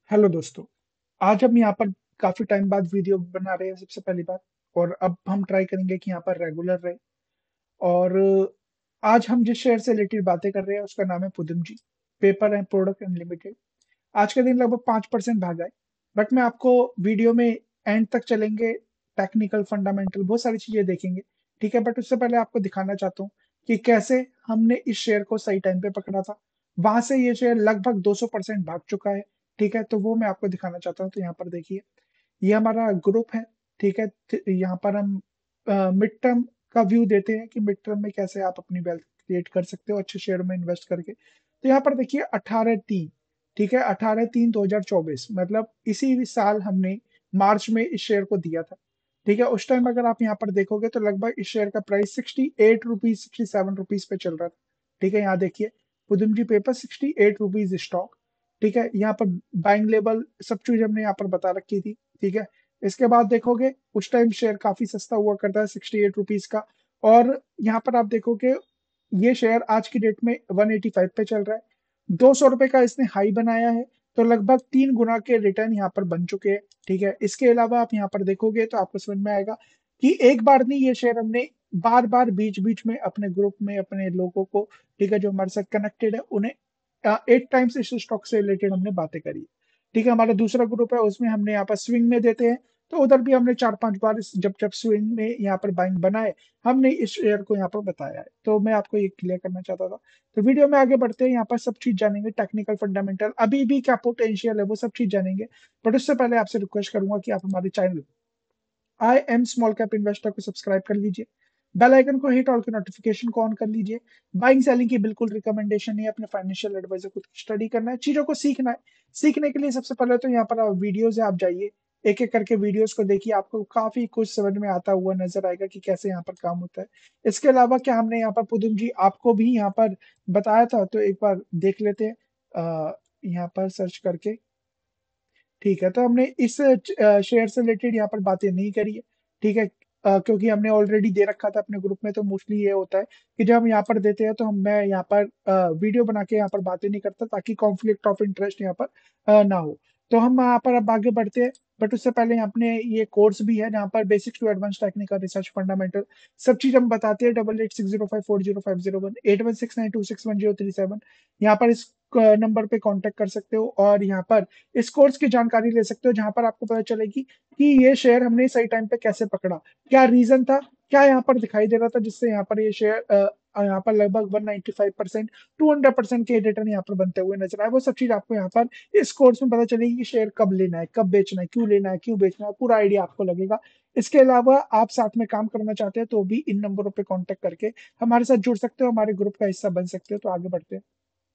Hello दोस्तों। आज हम यहाँ पर काफी टाइम बाद वीडियो बना रहे हैं सबसे पहली बात। और अब हम ट्राई करेंगे कि यहाँ पर रेगुलर रहे। और आज हम जिस शेयर से रिलेटेड बातें कर रहे हैं उसका नाम है Pudumjee paper and product unlimited. आज के दिन लगभग 5% भागा है। बट मैं आपको वीडियो में एंड तक चलेंगे। टेक्निकल फंडामेंटल बहुत सारी चीजें देखेंगे। ठीक है, बट उससे पहले आपको दिखाना चाहता हूँ कि कैसे हमने इस शेयर को सही टाइम पे पकड़ा था। वहां से ये शेयर लगभग 200% भाग चुका है। ठीक है, तो वो मैं आपको दिखाना चाहता हूँ। तो यहाँ पर देखिए, ये हमारा ग्रुप है। ठीक है, यहाँ पर हम मिड टर्म का व्यू देते हैं कि मिड टर्म में कैसे आप अपनी वेल्थ क्रिएट कर सकते हो अच्छे शेयर में इन्वेस्ट करके। तो यहाँ पर देखिए 18/3। ठीक है, 18/3/2024 मतलब इसी साल हमने मार्च में इस शेयर को दिया था। ठीक है, उस टाइम अगर आप यहाँ पर देखोगे तो लगभग इस शेयर का प्राइस 68 रुपीज 67 रुपीज पे चल रहा था। ठीक है, यहाँ देखिए Pudumjee paper 68 rupees stock. ठीक है, यहाँ पर बाइंग लेवल सब चीज हमने यहाँ पर बता रखी थी। ठीक है, इसके बाद देखोगे उस टाइम शेयर काफी सस्ता हुआ करता है 68 रुपीज का। और यहाँ पर आप देखोगे ये शेयर आज की डेट में 185 पे चल रहा है। 200 रुपए का इसने हाई बनाया है। तो लगभग 3 गुना के रिटर्न यहाँ पर बन चुके हैं। ठीक है, इसके अलावा आप यहाँ पर देखोगे तो आपको समझ में आएगा कि एक बार नहीं, ये शेयर हमने बार बार बीच बीच में अपने ग्रुप में अपने लोगों को, ठीक है, जो हमारे साथ कनेक्टेड है उन्हें 8 टाइम्स इस स्टॉक से रिलेटेड हमने बातें करी। ठीक है, हमारा दूसरा ग्रुप है उसमें हमने यहाँ पर स्विंग में देते हैं। तो उधर भी हमने 4-5 बार जब जब स्विंग में यहाँ पर बाइंग बनाए हमने इस शेयर को यहाँ पर बताया है। तो मैं आपको ये क्लियर करना चाहता था। तो वीडियो में आगे बढ़ते हैं, यहाँ पर सब चीज जानेंगे, टेक्निकल फंडामेंटल अभी भी क्या पोटेंशियल है वो सब चीज जानेंगे। बट उससे पहले आपसे रिक्वेस्ट करूंगा कि आप हमारे channel I am small cap investor को सब्सक्राइब कर लीजिए। बेल आइकन को हिट और नोटिफिकेशन को ऑन कर लीजिए। बाइंग सेलिंग की बिल्कुल रिकमेंडेशन नहीं है, अपने फाइनेंशियल एडवाइजर को स्टडी करना है, चीजों को सीखना है। सीखने के लिए सबसे पहले तो यहाँ पर वीडियोज है, आप जाइए एक एक करके वीडियोस को देखिए, आपको काफी कुछ समझ में आता हुआ नजर आएगा कि कैसे यहाँ पर काम होता है। इसके अलावा क्या हमने यहाँ पर पुदुम जी आपको भी यहाँ पर बताया था, तो एक बार देख लेते हैं यहाँ पर सर्च करके। ठीक है, तो हमने इस शेयर से रिलेटेड यहाँ पर बातें नहीं करी है। ठीक है, क्योंकि हमने ऑलरेडी दे रखा था अपने ग्रुप में। तो मोस्टली ये होता है कि जब हम यहाँ पर देते हैं तो हम मैं यहाँ पर वीडियो बना के यहाँ पर बातें नहीं करता, ताकि कॉन्फ्लिक्ट ऑफ इंटरेस्ट यहाँ पर ना हो। तो हम यहाँ पर अब आगे बढ़ते हैं। बट उससे पहले अपने ये कोर्स भी है जहाँ पर basics to advance technical research fundamental सब चीज हम बताते हैं। 8860540501 8169261037। यहाँ पर इस नंबर पे कांटेक्ट कर सकते हो और यहाँ पर इस कोर्स की जानकारी ले सकते हो, जहां पर आपको पता चलेगी कि ये शेयर हमने सही टाइम पे कैसे पकड़ा, क्या रीजन था, क्या यहाँ पर दिखाई दे रहा था जिससे यहाँ पर ये शेयर यहाँ पर लगभग 195% 200% के रिटर्न यहाँ पर बनते हुए नजर आए। वो सब चीज आपको यहाँ पर इस कोर्स में पता चलेगी कि शेयर कब लेना है, कब बेचना है, क्यों लेना है, क्यों बेचना है, पूरा आइडिया आपको लगेगा। इसके अलावा आप साथ में काम करना चाहते हैं तो भी इन नंबरों पे कांटेक्ट करके हमारे साथ जुड़ सकते हो, हमारे ग्रुप का हिस्सा बन सकते हो। तो आगे बढ़ते हैं,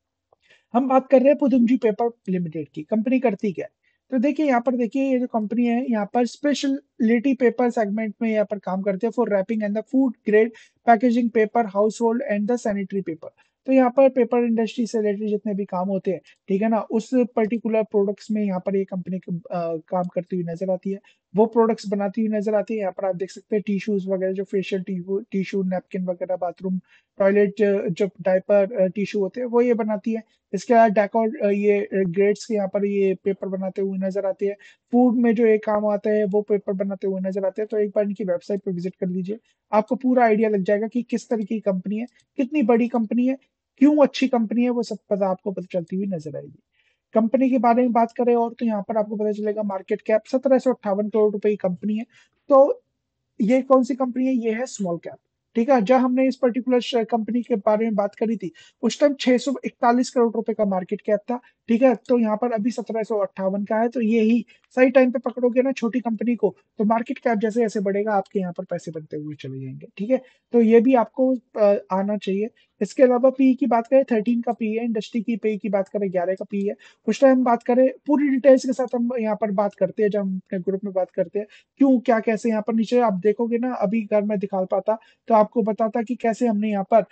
हम बात कर रहे हैं पुदुंजी पेपर लिमिटेड की। कंपनी करती क्या है? तो देखिए यहाँ पर देखिए, ये जो कंपनी है यहाँ पर स्पेशलिटी पेपर सेगमेंट में यहाँ पर काम करते हैं for wrapping and the food grade packaging paper, household and the sanitary paper. तो यहाँ पर पेपर इंडस्ट्री से रिलेटेड जितने भी काम होते हैं, ठीक है ना, उस पर्टिकुलर प्रोडक्ट्स में यहाँ पर ये कंपनी काम करती हुई नजर आती है। वो प्रोडक्ट्स बनाती हुई नजर आती है। यहाँ पर आप देख सकते हैं टिश्यूज वगैरह, जो फेशियल टिश्यू, नैपकिन वगैरह, बाथरूम टॉयलेट जो डायपर टिश्यू होते हैं वो ये बनाती है। इसके अलावा डेकोर ये ग्रेड्स के यहाँ पर ये पेपर बनाते हुए नजर आते हैं। फूड में जो ये काम आता है वो पेपर बनाते हुए नजर आते हैं। तो एक बार इनकी वेबसाइट पे विजिट कर लीजिए, आपको पूरा आइडिया लग जाएगा कि किस तरीके की कंपनी है, कितनी बड़ी कंपनी है, क्यों अच्छी कंपनी है, वो सब पता आपको पता चलती हुई नजर आएगी। कंपनी के बारे में बात करें और तो यहाँ पर आपको पता चलेगा मार्केट कैप 1758 करोड़ रुपए की कंपनी है। तो ये कौन सी कंपनी है? ये है स्मॉल कैप। ठीक है, जब हमने इस पर्टिकुलर कंपनी के बारे में बात करी थी उस टाइम 641 करोड़ रुपए का मार्केट कैप था। ठीक है, तो यहाँ पर अभी 1758 का है। तो ये ही सही टाइम पे पकड़ोगे ना छोटी कंपनी को, तो मार्केट कैप जैसे जैसे बढ़ेगा आपके यहाँ पर पैसे बनते हुए चले जाएंगे। ठीक है, तो ये भी आपको आना चाहिए। इसके अलावा पी की बात करें 13 का पी है, इंडस्ट्री की पी की बात करें 11 का पी है। उस टाइम बात करें पूरी डिटेल्स के साथ हम यहाँ पर बात करते हैं, जब हम अपने ग्रुप में बात करते हैं क्यों क्या कैसे। यहाँ पर नीचे आप देखोगे ना, अभी अगर मैं दिखा पाता तो आपको बताता कि कैसे हमने यहाँ पर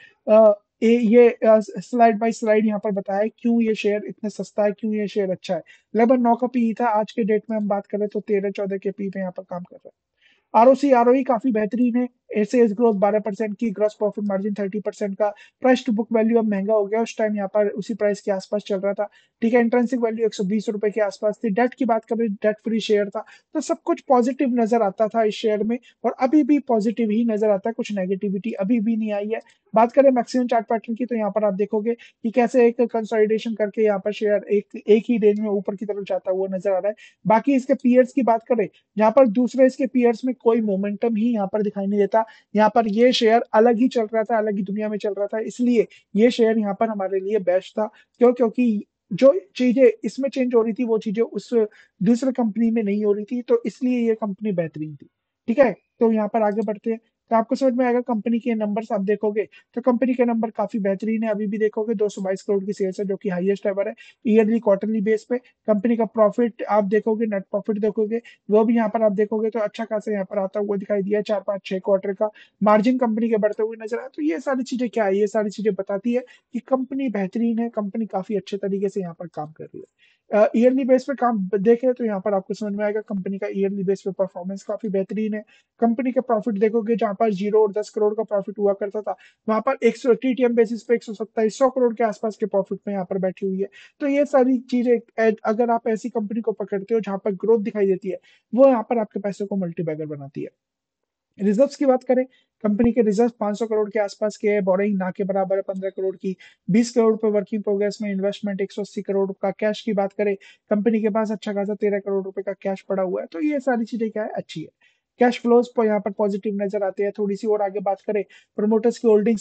ये स्लाइड बाय स्लाइड यहाँ पर बताया है क्यों ये शेयर इतना सस्ता है, क्यों ये शेयर अच्छा है। लगभग 9 का पी था, आज के डेट में हम बात करें तो 13-14 के पी पे यहाँ पर काम कर रहा है। आरओसी आरओई काफी बेहतरीन है, सेल्स ग्रोथ 12% की, ग्रॉस प्रॉफिट मार्जिन 30% का, प्राइस टू बुक वैल्यू अब महंगा हो गया, उस टाइम यहाँ पर उसी प्राइस के आसपास चल रहा था। ठीक है, इंट्रेंसिक वैल्यू 120 रुपए के आसपास थी। डेट की बात करें, डेट फ्री शेयर था। तो सब कुछ पॉजिटिव नजर आता था इस शेयर में, और अभी भी पॉजिटिव ही नजर आता है, कुछ नेगेटिविटी अभी भी नहीं आई है। बात करें मैक्सिमम चार्ट पैटर्न की, तो यहाँ पर आप देखोगे कि कैसे एक कंसोलिडेशन करके यहाँ पर शेयर एक ही रेंज में ऊपर की तरफ जाता हुआ नजर आ रहा है। बाकी इसके पीयर्स की बात करें, यहाँ पर दूसरे इसके पीयर्स में कोई मोमेंटम ही यहाँ पर दिखाई नहीं देता। यहाँ पर ये शेयर अलग ही चल रहा था, अलग ही दुनिया में चल रहा था, इसलिए ये शेयर यहाँ पर हमारे लिए बेस्ट था। क्योंकि जो चीजें इसमें चेंज हो रही थी वो चीजें उस दूसरे कंपनी में नहीं हो रही थी, तो इसलिए ये कंपनी बेहतरीन थी। ठीक है, तो यहाँ पर आगे बढ़ते हैं, तो आपको समझ में आएगा। कंपनी के नंबर्स आप देखोगे तो कंपनी के नंबर काफी बेहतरीन है। अभी भी देखोगे 222 करोड़ की सेल्स है, जो कि हाईएस्ट एवर है ईयरली क्वार्टरली बेस पे। कंपनी का प्रॉफिट आप देखोगे, नेट प्रॉफिट देखोगे, वो भी यहाँ पर आप देखोगे तो अच्छा खासा यहाँ पर आता हुआ दिखाई दिया है, 4 5 6 क्वार्टर का। मार्जिन कंपनी के बढ़ते हुए नजर आए। तो ये सारी चीजें क्या है, ये सारी चीजें बताती है कि कंपनी बेहतरीन है, कंपनी काफी अच्छे तरीके से यहाँ पर काम कर रही है। ईयरली बेस पे काम देखें तो यहाँ पर आपको समझ में आएगा कंपनी का ईयरली बेस पे परफॉर्मेंस काफी बेहतरीन है। कंपनी के प्रॉफिट देखोगे, जहां पर 0 और 10 करोड़ का प्रॉफिट हुआ करता था, वहां पर 100 टीटीएम बेसिस पे 127 100 करोड़ के आसपास के प्रॉफिट में यहाँ पर बैठी हुई है। तो ये सारी चीजें अगर आप ऐसी कंपनी को पकड़ते हो जहां पर ग्रोथ दिखाई देती है, वो यहाँ पर आपके पैसे को मल्टीबैगर बनाती है। रिजर्व्स की बात करें, कंपनी के रिजर्व 500 करोड़ के आसपास के है, बोरिंग ना के बराबर है 15 करोड़ की, 20 करोड़ पे वर्किंग प्रोग्रेस में इन्वेस्टमेंट, 180 करोड़ का कैश की बात करें, कंपनी के पास अच्छा खासा 13 करोड़ रुपए का कैश पड़ा हुआ है। तो ये सारी चीजें क्या है, अच्छी है। कैश फ्लोज पर यहाँ पर पॉजिटिव नजर आते हैं। थोड़ी सी और आगे बात करें, प्रोमोटर्स की होल्डिंग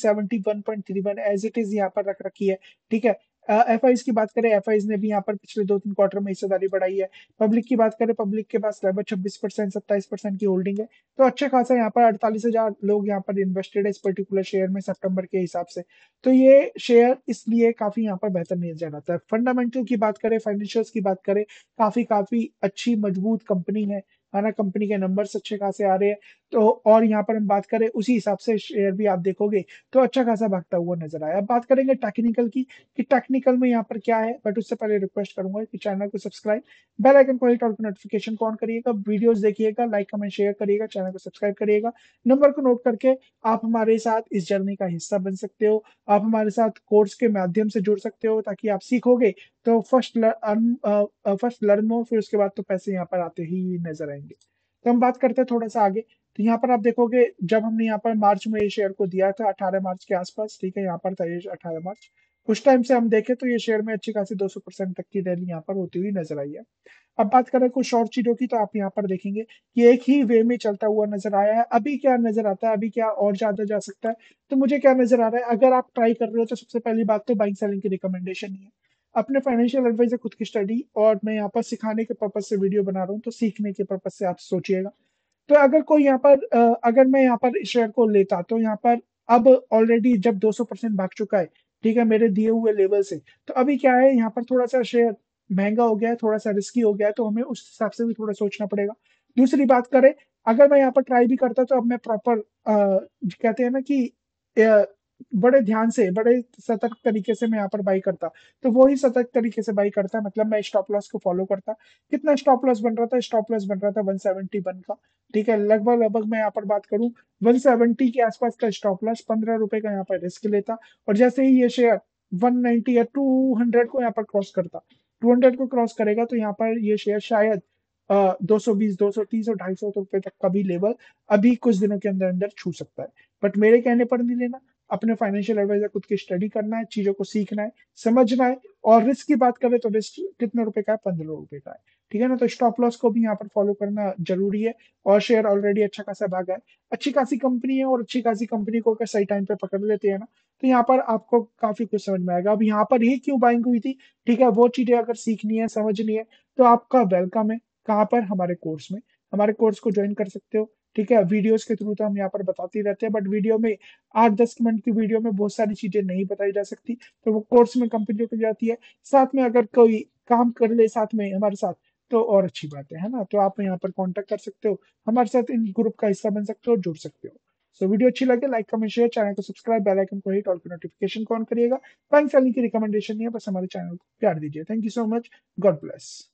71.31 एज इट इज यहाँ पर रख रखी है। ठीक है, एफ आईज की बात करें, एफ आईज ने भी यहाँ पर पिछले 2 3 क्वार्टर में हिस्सेदारी बढ़ाई है। पब्लिक की बात करें, पब्लिक के पास लगभग 26% 27% की होल्डिंग है। तो अच्छा खासा यहाँ पर 48,000 लोग यहाँ पर इन्वेस्टेड है इस पर्टिकुलर शेयर में सितंबर के हिसाब से। तो ये शेयर इसलिए काफी यहाँ पर बेहतर नजर आता है। फंडामेंटल की बात करें, फाइनेंशियल्स की बात करें, काफी काफी अच्छी मजबूत कंपनी है ना। कंपनी के नंबर्स अच्छे खासे आ रहे हैं। तो और यहाँ पर हम बात करें, उसी हिसाब से शेयर भी आप देखोगे तो अच्छा खासा भागता हुआ नजर आया। अब बात करेंगे टेक्निकल की, कि टेक्निकल में यहाँ पर क्या है, बट उससे पहले रिक्वेस्ट करूंगा कि चैनल को सब्सक्राइब, बेल आइकन को हिट और नोटिफिकेशन को ऑन करिएगा, वीडियोस देखिएगा, लाइक कमेंट शेयर करिएगा, चैनल को सब्सक्राइब करिएगा। नंबर को नोट करके आप हमारे साथ इस जर्नी का हिस्सा बन सकते हो। आप हमारे साथ कोर्स के माध्यम से जुड़ सकते हो, ताकि आप सीखोगे तो फर्स्ट लर्न हो, फिर उसके बाद तो पैसे यहाँ पर आते ही नजर आएंगे। तो हम बात करते हैं थोड़ा सा आगे। तो यहाँ पर आप देखोगे, जब हमने यहाँ पर मार्च में ये शेयर को दिया था 18 मार्च के आसपास, ठीक है, यहाँ पर था ये 18 मार्च, उस टाइम से हम देखें तो ये शेयर में अच्छी खासी 200% तक की रैली यहाँ पर होती हुई नजर आई है। अब बात करें कुछ और चीजों की, तो आप यहाँ पर देखेंगे कि एक ही वे में चलता हुआ नजर आया है। अभी क्या नजर आता है, अभी क्या और ज्यादा जा सकता है, तो मुझे क्या नजर आ रहा है, अगर आप ट्राई कर रहे हो तो सबसे पहली बात तो बाइंग सेलिंग की रिकमेंडेशन ही है। अपने फाइनेंशियल एडवाइजर खुद की स्टडी, और मैं यहाँ पर सिखाने के पर्पज से वीडियो बना रहा हूँ, तो सीखने के पर्पज से आप सोचिएगा। तो अगर कोई यहाँ पर अगर मैं यहाँ पर शेयर को लेता, तो यहाँ पर अब ऑलरेडी जब 200% भाग चुका है, ठीक है, मेरे दिए हुए लेवल से, तो अभी क्या है, यहाँ पर थोड़ा सा शेयर महंगा हो गया है, थोड़ा सा रिस्की हो गया है, तो हमें उस हिसाब से भी थोड़ा सोचना पड़ेगा। दूसरी बात करें, अगर मैं यहाँ पर ट्राई भी करता, तो अब मैं प्रॉपर कहते हैं ना कि अ, बड़े ध्यान से, बड़े सतर्क तरीके से मैं यहाँ पर बाई करता, तो वो ही सतर्क तरीके से बाई करता, मतलब मैं स्टॉप लॉस को फॉलो करता। कितना स्टॉप लॉस बन रहा था, स्टॉप लॉस बन रहा था 171 का। ठीक है, लगभग लगभग मैं यहाँ पर बात करूं 170 के आसपास का स्टॉप लॉस, 15 रुपए का यहाँ पर रिस्क लेता। और जैसे ही ये शेयर 190 या 200 को यहाँ पर क्रॉस करता, 200 को क्रॉस करेगा, तो यहाँ पर ये शेयर शायद 220 230 और 250 रुपए तक का भी लेवल अभी कुछ दिनों के अंदर अंदर छू सकता है। बट मेरे कहने पर नहीं लेना, अपने फाइनेंशियल एडवाइजर खुद की स्टडी करना है, चीजों को सीखना है, समझना है। और रिस्क की बात करें तो रिस्क कितने रुपए का है, 15 रुपए का है। ठीक है ना, तो स्टॉप लॉस को भी यहाँ पर फॉलो करना जरूरी है। और शेयर ऑलरेडी अच्छा खासा भागा है, अच्छी खासी कंपनी है, और अच्छी खासी कंपनी को अगर सही टाइम पे पकड़ लेते हैं ना, तो यहाँ पर आपको काफी कुछ समझ में आएगा। अब यहाँ पर ही क्यों बाइंग हुई थी, ठीक है, वो चीजें अगर सीखनी है, समझनी है, तो आपका वेलकम है। कहाँ पर, हमारे कोर्स में। हमारे कोर्स को ज्वाइन कर सकते हो। ठीक है, वीडियोस के थ्रू तो हम यहाँ पर बताते ही रहते हैं, बट वीडियो में 8 10 मिनट की वीडियो में बहुत सारी चीजें नहीं बताई जा सकती, तो वो कोर्स में कंप्लीट हो जाती है। साथ में अगर कोई काम कर ले साथ में हमारे साथ, तो और अच्छी बात है ना। तो आप यहाँ पर कांटेक्ट कर सकते हो, हमारे साथ इन ग्रुप का हिस्सा बन सकते हो, जुड़ सकते हो। सो वीडियो अच्छी लगे, लाइक कमेंट शेयर, चैनल को सब्सक्राइब, बेल आइकन को हिट और नोटिफिकेशन को ऑन करिएगा। बैंक सेलिंग की रिकमेंडेशन नहीं है, बस हमारे चैनल को प्यार दीजिए। Thank you so much, God bless.